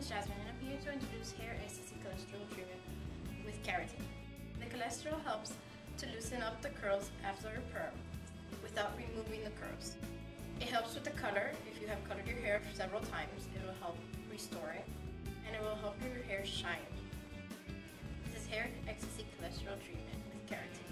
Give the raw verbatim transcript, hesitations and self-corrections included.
Jasmine and I'm here to introduce Hair Ecstasy Cholesterol Treatment with Keratin. The cholesterol helps to loosen up the curls after a perm without removing the curls. It helps with the color. If you have colored your hair several times, it will help restore it, and it will help your hair shine. This is Hair Ecstasy Cholesterol Treatment with Keratin.